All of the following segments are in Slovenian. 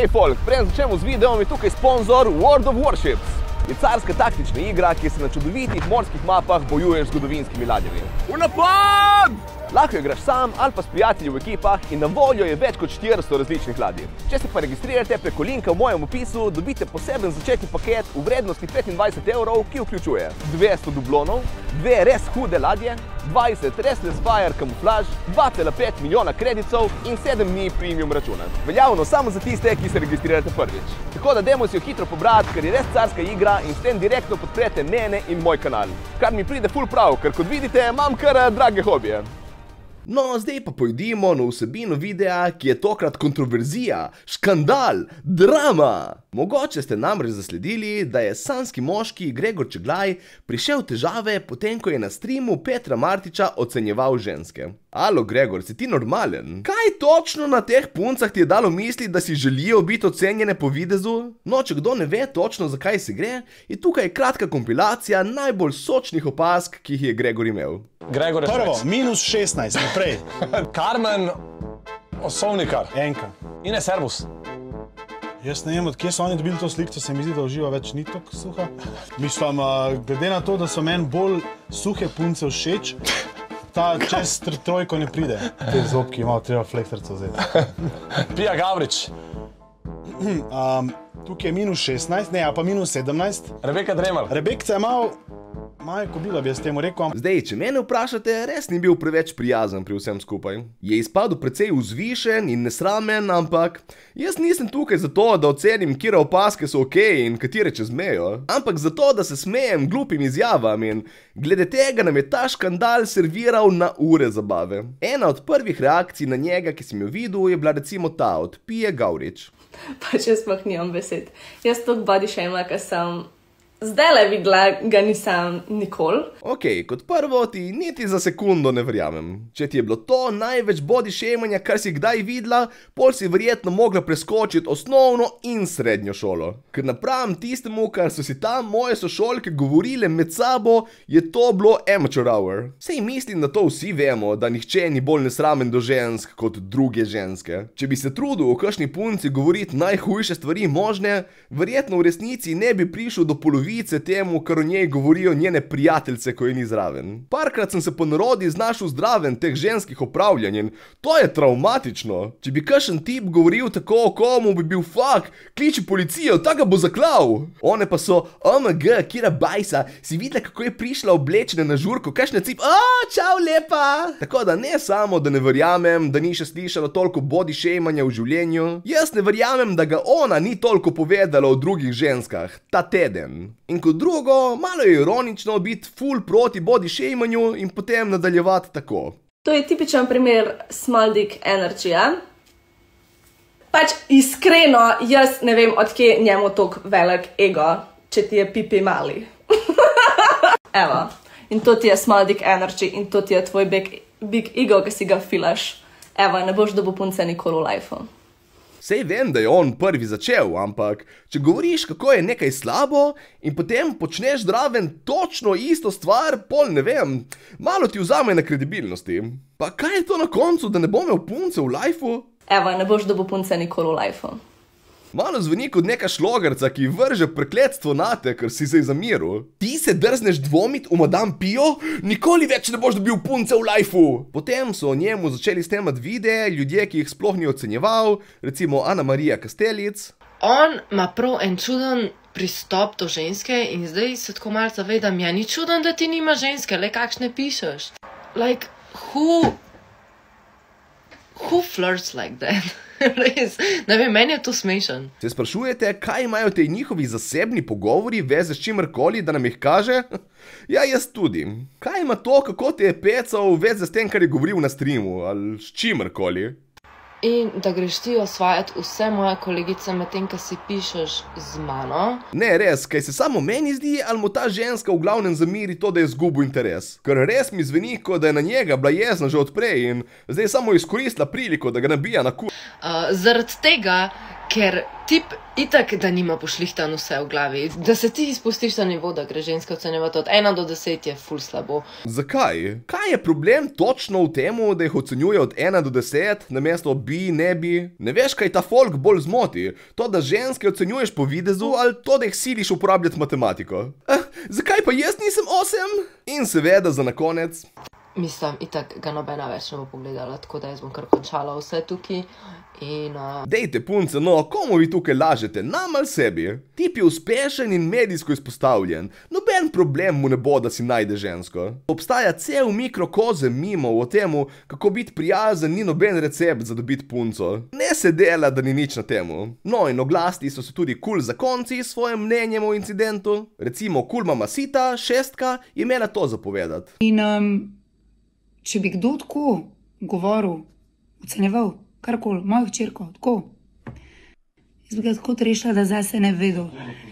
Hej folk, preden začnemo z videom, je tukaj sponzor World of Warships. Je carska taktična igra, kjer se na čudovitih morskih mapah bojuješ z zgodovinskimi ladjami. V napad! Lahko igraš sam ali pa s prijatelji v ekipah in na voljo je več kot 400 različnih ladij. Če se pa registrirate preko linka v mojem opisu, dobite poseben začetni paket v vrednosti 25 €, ki vključuje 200 dublonov, 2 res hude ladje, 20 Restless Fire kamuflaž, 2,5 milijona kreditov in 7 dni premium računa. Veljavno samo za tiste, ki se registrirate prvič. Tako da dajmo si jo hitro pobrati, ker je res carska igra in s tem direktno podprete mene in moj kanal. Kar mi pride ful prav, ker kot vidite, imam kar drage hobije. No, zdaj pa pojdimo na vsebino videa, ki je tokrat kontroverzija, škandal, drama. Mogoče ste namreč zasledili, da je sanjski moški Gregor Čeglaj prišel v težave, potem ko je na streamu Petra Martića ocenjeval ženske. Alo Gregor, si ti normalen? Kaj točno na teh puncah ti je dalo misli, da si želijo biti ocenjene po videzu? No, če kdo ne ve točno, zakaj se gre, je tukaj kratka kompilacija najbolj sočnih opazk, ki jih je Gregor imel. Gregor je Prvo, -16, naprej. Karmen Osovnikar. Enka. Ines Servus. Jaz ne vem, od kje so oni dobili to sliko, se mi zdi, da uživa več ni tako suha. Mislim, glede na to, da so meni bolj suhe punce všeč, ta čez trojko ne pride. Te zobki je malo treba flektorca vzeti. Pija Gavrič. Tukaj je -16, ne, a pa -17. Rebeka Dremelj. Rebekca je malo kobila, bi jaz temu rekel. Zdaj, če mene vprašate, res ni bil preveč prijazen pri vsem skupaj. Je izpadel precej vzvišen in nesramen, ampak jaz nisem tukaj zato, da ocenim, katere opazke so okej in katere čez mejo, ampak zato, da se smejem glupim izjavam in glede tega nam je ta škandal serviral na ure zabave. Ena od prvih reakcij na njega, ki sem jo videl, je bila recimo ta od Pije Gavrič. Pač jaz sploh nimam besed. Jaz toliko body shame-a, ker sem zdajle videla, ga nisem nikoli. Okej, kot prvo ti niti za sekundo ne verjamem. Če ti je bilo to največ body shamanja, kar si kdaj videla, pol si verjetno mogla preskočiti osnovno in srednjo šolo. Ker napram tistemu, kar so si tam moje sošolke govorile med sabo, je to bilo amateur hour. Sej mislim, da to vsi vemo, da nihče ni bolj nesramen do žensk kot druge ženske. Če bi se trudil o kakšni punci govoriti najhujše stvari možne, verjetno v resnici ne bi prišel do polovice temu, kar o njej govorijo njene prijateljce, ko je ni zraven. Parkrat sem se po narodi znašel zdraven teh ženskih opravljanj in to je traumatično. Če bi kakšen tip govoril tako o komu, bi bil fuck, kliči policijo, ta ga bo zaklal. One pa so, OMG, kira bajsa, si videla, kako je prišla oblečena na žurko, kakšna cip, čau lepa. Tako da ne samo, da ne verjamem, da ni še slišala toliko body shamanja v življenju, jaz ne verjamem, da ga ona ni toliko povedala o drugih ženskah, ta teden. In kot drugo, malo je ironično biti full proti body shamanju in potem nadaljevati tako. To je tipičen primer small dick energy-ja. Pač iskreno, jaz ne vem, odkje njemu toliko velik ego, če ti je pipi mali. Evo, in to ti je small dick energy in to ti je tvoj big ego, ki si ga filaš. Evo, ne boš dobil punce nikoli v lifeu. Sej vem, da je on prvi začel, ampak če govoriš, kako je nekaj slabo in potem počneš zraven točno isto stvar, pol ne vem, malo ti vzame na kredibilnosti. Pa kaj je to na koncu, da ne bom imel punce v lifeu? Evo, ne boš dobil punce nikoli v lifeu. Malo zveni kot neka šlogarca, ki vrže prekletstvo nate, ker si se zamiril. Ti se drzneš dvomit v Madame Pio? Nikoli več ne boš dobil punce v lifeu! Potem so o njemu začeli snemati videe, ljudje, ki jih sploh ni ocenjeval, recimo Ana Marija Kastelic. On ima prav en čuden pristop do ženske in zdaj se tako malo zavedam, ja, ni čuden, da ti nima ženske, le kakšne pišeš. Like, who flirts like that? Res, ne vem, meni je to smešen. Se sprašujete, kaj imajo te njihovi zasebni pogovori veze s čimerkoli, da nam jih kaže? Ja, jaz tudi. Kaj ima to, kako te je pecal veze s tem, kar je govoril na streamu, ali s čimerkoli? In da greš ti osvajati vse moje kolegice med tem, ko si pišeš z mano. Ne, res, kaj se samo meni zdi, ali mu ta ženska v glavnem zamiri to, da je izgubil interes. Ker res mi zveni, kot da je na njega bila jezna že odprej in zdaj samo izkoristila priliko, da ga nabija na kur. Zaradi tega, Ker tip itak, da nima pošlihtan vse v glavi. Da se ti izpustiš na nivo, da gre ženska ocenjevati od 1 do 10 je ful slabo. Zakaj? Kaj je problem točno v temu, da jih ocenjuje od 1 do 10, namesto bi, ne bi? Ne veš, kaj ta folk bolj zmoti? To, da ženske ocenjuješ po videzu, ali to, da jih siliš uporabljati matematiko? Zakaj pa jaz nisem 8? In seveda za na konec. Mislim, itak ga nobena več ne bo pogledala, tako da jaz bom kar končala vse tukaj. Dejte punce, no, komu vi tukaj lažete, nam ali sebi? Tip je uspešen in medijsko izpostavljen. Noben problem mu ne bo, da si najde žensko. Obstaja cel mikrokozem mimov o temu, kako biti prijazen ni noben recept za dobiti punco. Ne se dela, da ni nič na temu. No, in oglasti so se tudi kul zakonci s svojim mnenjem o incidentu. Recimo kul mama Sita, 6, je imela to zapovedati. In če bi kdo tako govoril, ocenjeval, karkoli, mojo hčerko, tako. Jaz bi ga tako rešila, da zase ne vedo.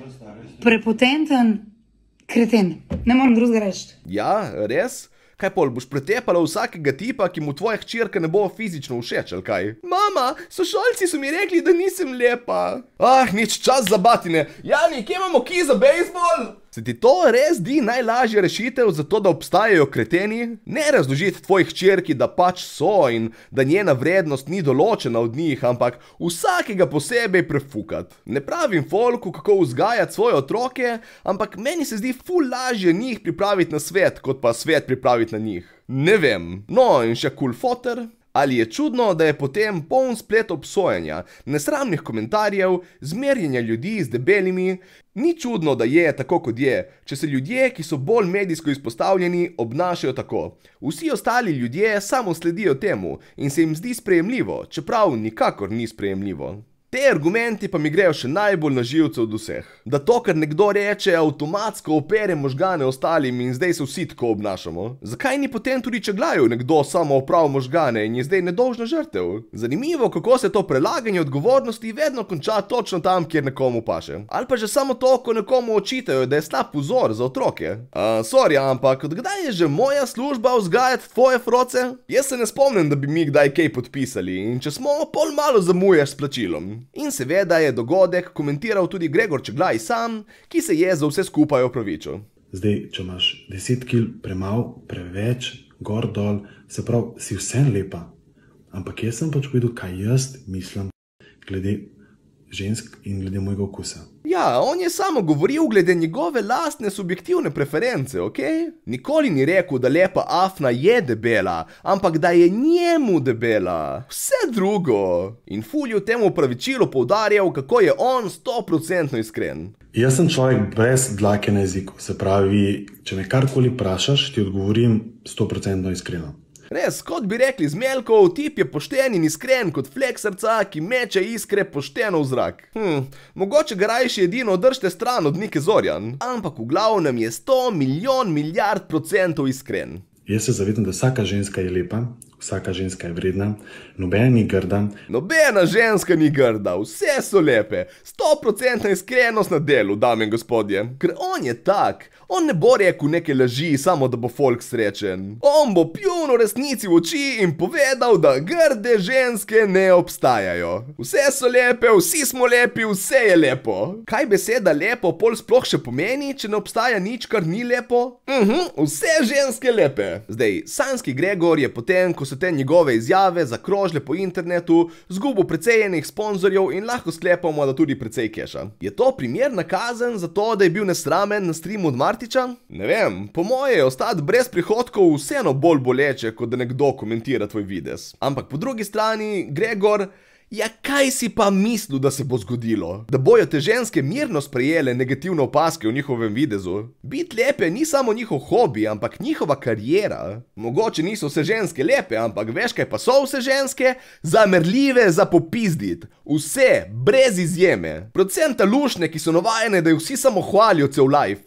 Prepotenten kreten, ne morem drugega reči. Ja, res? Kaj pol, boš pretepala vsakega tipa, ki mu tvoja hčerka ne bo fizično všeč, ali kaj? Mama, sošolci so mi rekli, da nisem lepa. Nič, čas za batine. Jani, kje imamo kij za bejzbol? Se ti to res di najlažja rešitev za to, da obstajajo kreteni? Ne razložiti tvojih hčerki, da pač so in da njena vrednost ni določena od njih, ampak vsakega posebej prefukati. Ne pravim folku, kako vzgajati svoje otroke, ampak meni se zdi ful lažje njih pripraviti na svet, kot pa svet pripraviti na njih. Ne vem. No, in še kul foter. Ali je čudno, da je potem poln splet obsojanja, nesramnih komentarjev, zmerjenja ljudi z debelimi? Ni čudno, da je tako, kot je, če se ljudje, ki so bolj medijsko izpostavljeni, obnašajo tako. Vsi ostali ljudje samo sledijo temu in se jim zdi sprejemljivo, čeprav nikakor ni sprejemljivo. Te argumenti pa mi grejo še najbolj na živce od vseh. Da to, kar nekdo reče, avtomatsko opere možgane ostalim in zdaj se vsi tako obnašamo. Zakaj ni potem tudi čeglaju nekdo samo oprav možgane in je zdaj nedolžna žrtev? Zanimivo, kako se to prelaganje odgovornosti vedno konča točno tam, kjer nekomu paše. Ali pa že samo to, ko nekomu očitajo, da je slab vzor za otroke. Sorry, ampak od kdaj je že moja služba vzgajati tvoje froce? Jaz se ne spomnim, da bi mi kdaj kaj podpisali in če smo, pol malo zamujaš s plačilom. In seveda je dogodek komentiral tudi Gregor Čeglaj sam, ki se je za vse skupaj opravičil. Zdaj, če imaš 10 kil premalo, preveč, gor dol, se pravi, si vsem lepa. Ampak jaz sem pač povedal, kaj jaz mislim glede žensk in glede mojega okusa. Ja, on je samo govoril glede njegove lastne subjektivne preference, okej? Nikoli ni rekel, da lepa afna je debela, ampak da je njemu debela. Vse drugo. In ful je v tem opravičilu poudarjal, kako je on 100% iskren. Jaz sem človek brez dlake na jeziku, se pravi, če me karkoli vprašaš, ti odgovorim 100% iskreno. Res, kot bi rekli z Melkov, tip je pošten in iskren kot flek srca, ki meče iskre pošteno v zrak. Mogoče ga rajši edino držite stran od Nike Zorjan, ampak v glavnem je 100 milijard % iskren. Jaz se zavedam, da vsaka ženska je lepa, vsaka ženska je vredna, nobena ni grda. Nobena ženska ni grda, vse so lepe. 100% iskrenost na delu, dame in gospodje. Ker on je tak, on ne bo rekel neke laži, samo da bo folk srečen. On bo pljunil resnici v oči in povedal, da grde ženske ne obstajajo. Vse so lepe, vsi smo lepi, vse je lepo. Kaj beseda lepo pol sploh še pomeni, če ne obstaja nič, kar ni lepo? Vse ženske lepe. Zdaj, sanski Gregor je potem, ko so te njegove izjave zakrožile po internetu, zgubil precej enih sponzorjev in lahko sklepamo, da tudi precej keša. Je to primerna kazen za to, da je bil nesramen na streamu od Martiča? Ne vem, po moje je ostati brez prihodkov vseeno bolj boleče, kot da nekdo komentira tvoj videz. Ampak po drugi strani, Gregor, ja kaj si pa mislil, da se bo zgodilo? Da bojo te ženske mirno sprejele negativne opaske v njihovem videzu? Biti lepe ni samo njihov hobi, ampak njihova karijera. Mogoče niso vse ženske lepe, ampak veš kaj pa so vse ženske? Zamerljive za popizdit. Vse, brez izjeme. Predvsem talušne, ki so navajene, da jih vsi samo hvalijo cel life.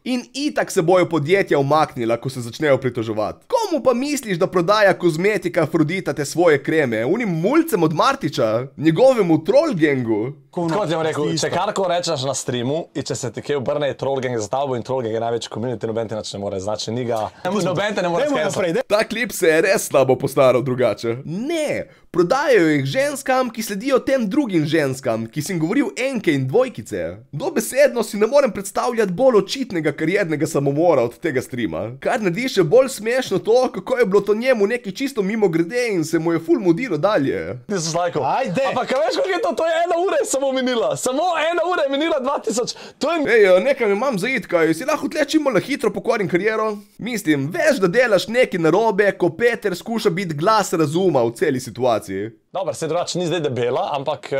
In itak se bojo podjetja umaknila, ko se začnejo pritoževati. Komu pa misliš, da prodaja kozmetika Afrodita te svoje kreme? Unim mulcem od Martiča? Njegovemu trollgengu? Kot ti vam rekel, če karko rečeš na streamu in če se ti kje obrne trollgang za tabo in trollgang je največji community, noben te nič ne more, znači njega, noben te ne more skensati. Ta klip se je res slabo postaral drugače. Ne, prodajajo jih ženskam, ki sledijo tem drugim ženskam, ki si jim govoril enke in dvojkice. Dobesedno si ne morem predstavljati bolj očitnega kariernega samomora od tega streama. Kar naredi še bolj smešno to, kako je bilo to njemu neki čisto mimo grede in se mu je ful mudilo dalje. Nisem slajko. Ajde! Ampak veš, kako je to je 1 ura samo minila. Samo 1 ura je minila 2000. To je... Ej, nekaj imam za it, kaj si lahko tle čim bolj hitro pokvarim kariero? Mislim, veš, da delaš nekaj narobe, ko Peter skuša biti glas razuma v celi situaciji. Dobar, se drugače ni zdaj debela, ampak...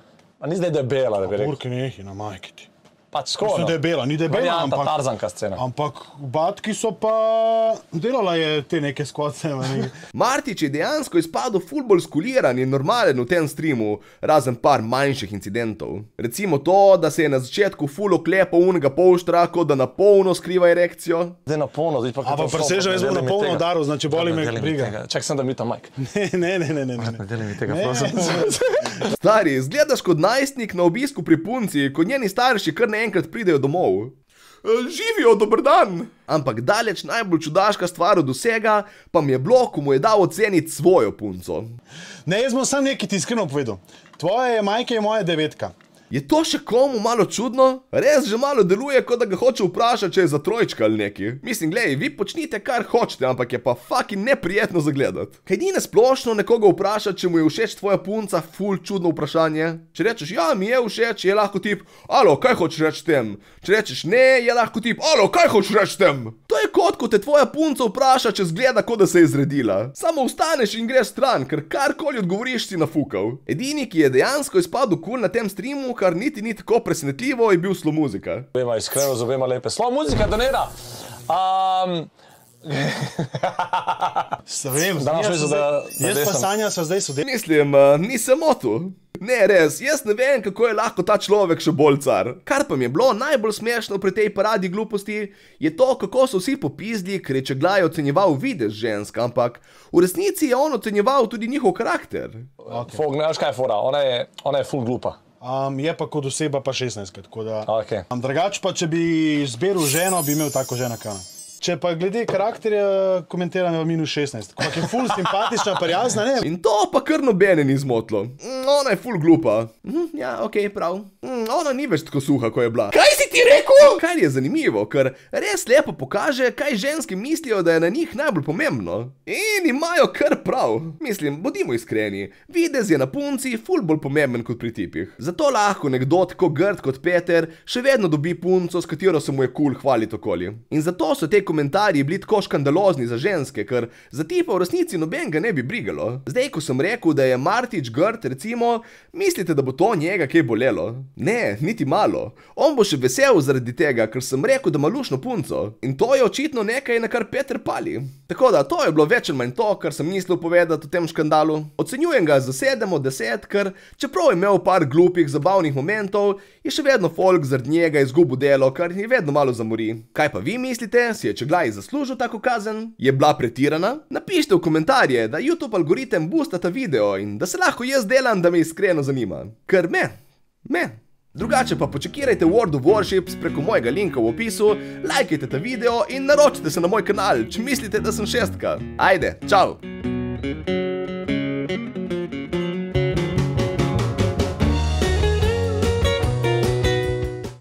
Ni zdaj debela, da bi rekel. Burki nehi na majki ti. Pač skoro. Mislim, da je bela, ni debela, ampak... Tarzanka scena. Ampak batki so pa... Delala je te neke skvoce. Martič je dejansko izpadel ful bolj skuliran in normalen v tem streamu, razen par manjših incidentov. Recimo to, da se je na začetku ful oklepal unega polštra, kot da na polno skriva erekcijo. Zdaj na polno, zdaj pa... Ampak presežem, jaz bom na polno udaril, znači boli me briga. Čak sem da mi ta majk. Ne. Deli mi tega, prosim. Stari, izgledaš kot najstnik na obisku pri punci, ko njeni starši kar naenkrat pridejo domov. Živijo, dober dan! Ampak daleč najbolj čudaška stvar od vsega pa mi je bilo, ko mu je dal oceniti svojo punco. Ne, jaz bom sam nekaj ti iskreno povedal. Tvoja majka je moja 9. Je to še komu malo čudno? Res že malo deluje, kot da ga hoče vprašati, če je za trojčka ali neki. Mislim, glej, vi počnite kar hočete, ampak je pa fucking neprijetno zagledati. Kaj ni nesplošno nekoga vprašati, če mu je všeč tvoja punca, ful čudno vprašanje? Če rečeš, ja, mi je všeč, je lahko tip, alo, kaj hočeš reči tem? Če rečeš ne, je lahko tip, alo, kaj hočeš reči tem? To je kot, ko te tvoja punca vpraša, če zgleda, kot da se je zredila. Samo vstaneš in greš stran, ker karkoli odgovoriš si nafukal. Edini, ki je dejansko izpadel kul na tem streamu, kar niti ni tako presenetljivo, je bil Slow Muzika. Obema iskreno, z obema lepe. Slow Muzika donira! Jaz pa Sanja so zdaj sodelovali. Mislim, nisem motil. Ne, res, jaz ne vem, kako je lahko ta človek še bolj car. Kar pa mi je bilo najbolj smešno pri tej paradi gluposti, je to, kako so vsi popizdli, ker je Čeglaj ocenjeval videz žensk, ampak v resnici je on ocenjeval tudi njihov karakter. Fog, ne veš kaj je fora, ona je ful glupa. Je pa kot oseba pa 16, tako da... Drugač pa, če bi izberil ženo, bi imel tako žena kana. Če pa glede karakterja komentiram je -16. Ampak je ful simpatična, prijazna, ne? In to pa kar nobene ni zmotilo. Ona je ful glupa. Ja, okej, prav. Ona ni več tako suha, ko je bila. Kaj si ti rekel? Kar je zanimivo, ker res lepo pokaže, kaj ženske mislijo, da je na njih najbolj pomembno. In imajo kar prav. Mislim, bodimo iskreni, videz je na punci ful bolj pomemben kot pri tipih. Zato lahko nekdo tako grd kot Peter še vedno dobi punco, s katero se mu je kul hvaliti okoli. In zato so te komentarji bili tako škandalozni za ženske, ker za tipa v resnici noben ga ne bi brigalo. Zdaj, ko sem rekel, da je Martič grd, recimo, mislite, da bo to njega kaj bolelo? Ne, niti malo. On bo še vesel zaradi tega, ker sem rekel, da ima lušno punco. In to je očitno nekaj, na kar Peter pali. Tako da, to je bilo več ali manj to, kar sem mislil povedati o tem škandalu. Ocenjujem ga za 7 od 10, ker čeprav je imel par glupih, zabavnih momentov, je še vedno folk zaradi njega izgubil delo, kar je vedno malo zamori. Kaj pa vi mislite? Si je Čeglaj zaslužil tako kazen? Je bila pretirana? Napišite v komentarje, da YouTube algoritem boosta ta video in da se lahko jaz delam, da me iskreno zanima. Ker me. Drugače pa počekirajte World of Warships preko mojega linka v opisu, lajkajte ta video in naročite se na moj kanal, če mislite, da sem šestka. Ajde, čau!